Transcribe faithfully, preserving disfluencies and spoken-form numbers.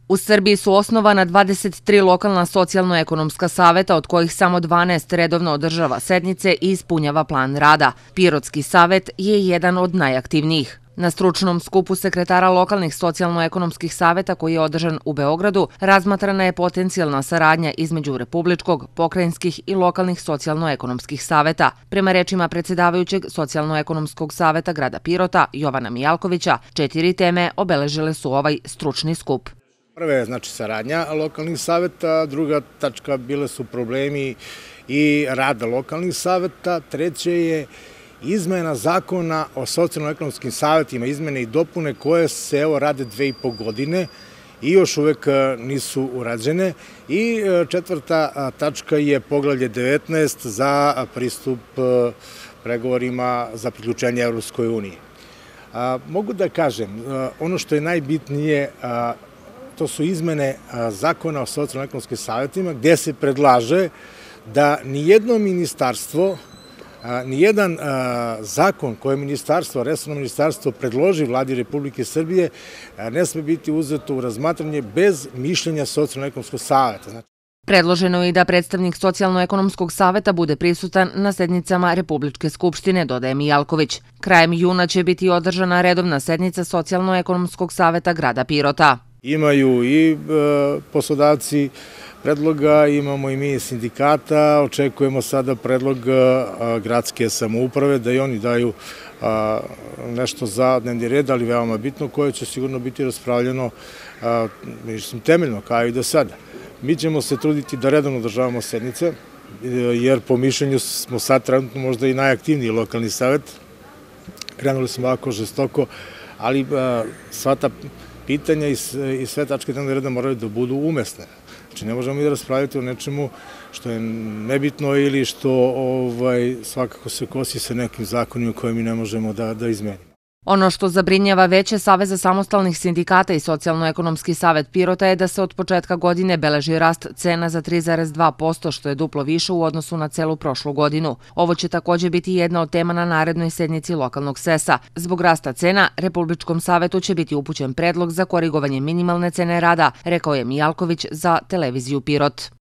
U Srbiji su osnovana dvadeset tri lokalna socijalno-ekonomska saveta, od kojih samo dvanaest redovno održava sednice i ispunjava plan rada. Pirotski savet je jedan od najaktivnijih. Na stručnom skupu sekretara lokalnih socijalno-ekonomskih saveta koji je održan u Beogradu, razmatrana je potencijalna saradnja između republičkog, pokrajinskih i lokalnih socijalno-ekonomskih saveta. Prema rečima predsjedavajućeg socijalno-ekonomskog saveta grada Pirota, Jovana Mijalkovića, četiri teme obeležile su ovaj stručni skup. Prva je znači saradnja lokalnih saveta, druga tačka bile su problemi i rada lokalnih saveta, treće je izmena zakona o socijalno-ekonomskim savetima, izmene i dopune koje se evo rade dve i po godine i još uvek nisu urađene. I četvrta tačka je poglavlje devetnaest za pristup pregovorima za priključenje Evropskoj uniji. Mogu da kažem, ono što je najbitnije, to su izmene zakona o socijalno-ekonomskim savetima, gde se predlaže da nijedno ministarstvo, nijedan zakon koje ministarstvo, resorno ministarstvo predloži Vladi Republike Srbije ne sme biti uzeto u razmatranje bez mišljenja socijalno-ekonomskog saveta. Predloženo je i da predstavnik socijalno-ekonomskog saveta bude prisutan na sednicama Republičke skupštine, dodaje Mijalković. Krajem juna će biti održana redovna sednica socijalno-ekonomskog saveta grada Pirota. Imaju i poslodavci predloga, imamo i mi sindikata, očekujemo sada predlog gradske samouprave da i oni daju nešto za dnevni red, ali veoma bitno, koje će sigurno biti raspravljeno temeljno kao i do sada. Mi ćemo se truditi da redovno održavamo sednice, jer po mišljenju smo sad trenutno možda i najaktivniji lokalni savet. Krenuli smo ovako žestoko, ali sva ta pitanja i sve tačke dnevnog reda moraju da budu umesne. Znači, ne možemo mi da raspravljati o nečemu što je nebitno ili što svakako se kosi sa nekim zakonima koje mi ne možemo da izmenimo. Ono što zabrinjava Veće Saveza samostalnih sindikata i Socijalno-ekonomski savet Pirota je da se od početka godine beleži rast cena za tri zarez dva posto, što je duplo više u odnosu na celu prošlu godinu. Ovo će također biti jedna od tema na narednoj sednici lokalnog sesa. Zbog rasta cena, Republičkom savetu će biti upućen predlog za korigovanje minimalne cene rada, rekao je Mijalković za televiziju Pirot.